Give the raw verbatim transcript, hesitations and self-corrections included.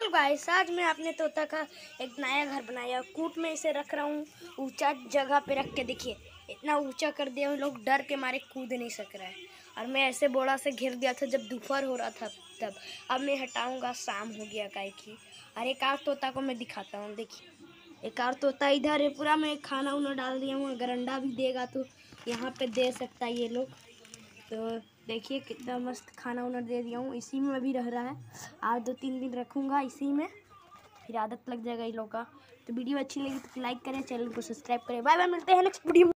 Guys, आज मैं अपने तोता का एक नया घर बनाया। कूट में इसे रख रहा हूँ, ऊंचा जगह पे रख के। देखिए इतना ऊंचा कर दिया, उन लोग डर के मारे कूद नहीं सक रहा है। और मैं ऐसे बोड़ा से घेर दिया था जब दोपहर हो रहा था तब। अब मैं हटाऊंगा, शाम हो गया काय की। और एक और तोता को मैं दिखाता हूँ। देखिए एक और तोता इधर है। पूरा मैं खाना उना डाल दिया हूँ, अगर अंडा भी देगा तो यहाँ पे दे सकता है ये लोग। तो देखिए कितना मस्त खाना उना दे दिया हूँ। इसी में अभी रह रहा है, और दो तीन दिन रखूँगा इसी में, फिर आदत लग जाएगा इन लोग का। तो वीडियो अच्छी लगी तो लाइक करें, चैनल को सब्सक्राइब करें। बाय बाय, मिलते हैं नेक्स्ट वीडियो में।